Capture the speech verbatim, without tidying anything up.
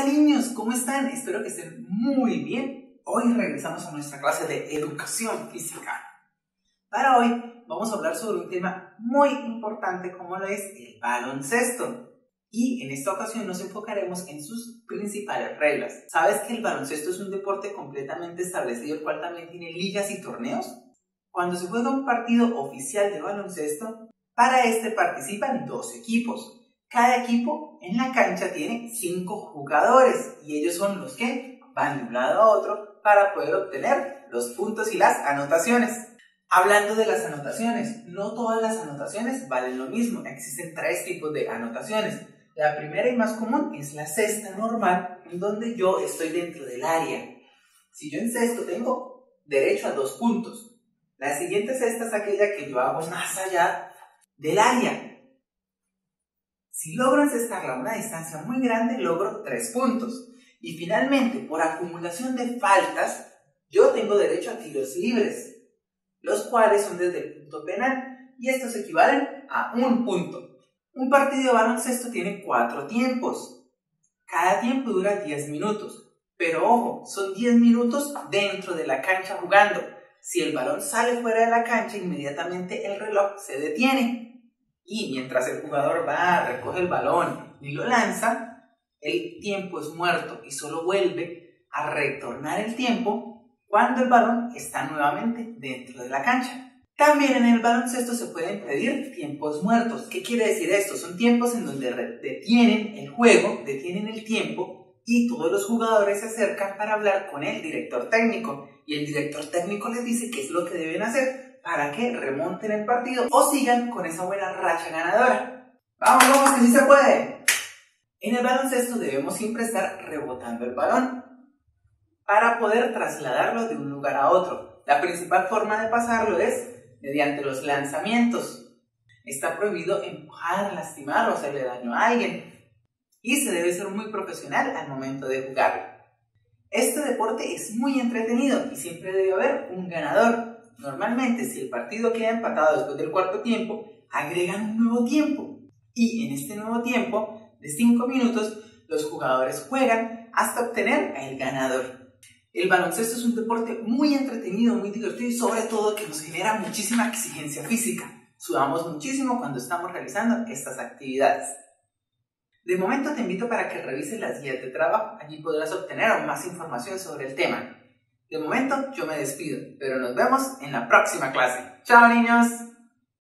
Hola niños, ¿cómo están? Espero que estén muy bien. Hoy regresamos a nuestra clase de educación física. Para hoy vamos a hablar sobre un tema muy importante como lo es el baloncesto. Y en esta ocasión nos enfocaremos en sus principales reglas. ¿Sabes que el baloncesto es un deporte completamente establecido, el cual también tiene ligas y torneos? Cuando se juega un partido oficial de baloncesto, para este participan dos equipos. Cada equipo en la cancha tiene cinco jugadores y ellos son los que van de un lado a otro para poder obtener los puntos y las anotaciones. Hablando de las anotaciones, no todas las anotaciones valen lo mismo. Existen tres tipos de anotaciones. La primera y más común es la cesta normal, en donde yo estoy dentro del área. Si yo encesto, tengo derecho a dos puntos. La siguiente cesta es aquella que yo hago más allá del área. Si logro encestarla a una distancia muy grande, logro tres puntos. Y finalmente, por acumulación de faltas, yo tengo derecho a tiros libres, los cuales son desde el punto penal, y estos equivalen a un punto. Un partido de baloncesto tiene cuatro tiempos. Cada tiempo dura diez minutos. Pero ojo, son diez minutos dentro de la cancha jugando. Si el balón sale fuera de la cancha, inmediatamente el reloj se detiene. Y mientras el jugador va, recoge el balón y lo lanza, el tiempo es muerto y solo vuelve a retornar el tiempo cuando el balón está nuevamente dentro de la cancha. También en el baloncesto se pueden pedir tiempos muertos. ¿Qué quiere decir esto? Son tiempos en donde detienen el juego, detienen el tiempo y todos los jugadores se acercan para hablar con el director técnico. Y el director técnico les dice qué es lo que deben hacer para que remonten el partido o sigan con esa buena racha ganadora. ¡Vamos, vamos, que sí se puede! En el baloncesto debemos siempre estar rebotando el balón para poder trasladarlo de un lugar a otro. La principal forma de pasarlo es mediante los lanzamientos. Está prohibido empujar, lastimar o hacerle daño a alguien. Y se debe ser muy profesional al momento de jugarlo. Este deporte es muy entretenido y siempre debe haber un ganador. Normalmente, si el partido queda empatado después del cuarto tiempo, agregan un nuevo tiempo. Y en este nuevo tiempo de cinco minutos, los jugadores juegan hasta obtener el ganador. El baloncesto es un deporte muy entretenido, muy divertido y sobre todo que nos genera muchísima exigencia física. Sudamos muchísimo cuando estamos realizando estas actividades. De momento te invito para que revises las guías de trabajo. Allí podrás obtener aún más información sobre el tema. De momento yo me despido, pero nos vemos en la próxima clase. ¡Chao niños!